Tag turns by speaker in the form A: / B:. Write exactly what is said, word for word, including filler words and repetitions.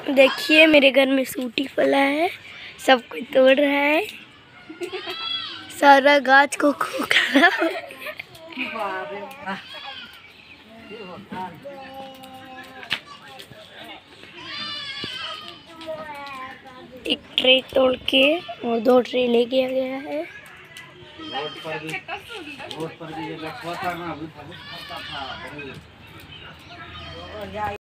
A: देखिए मेरे घर में सूटी फला है, सब कोई तोड़ रहा है, सारा गाछ को खोखला हो गया। एक ट्रे तोड़ के और दो ट्रे ले गया गया है। रोड पर भी रोड पर भी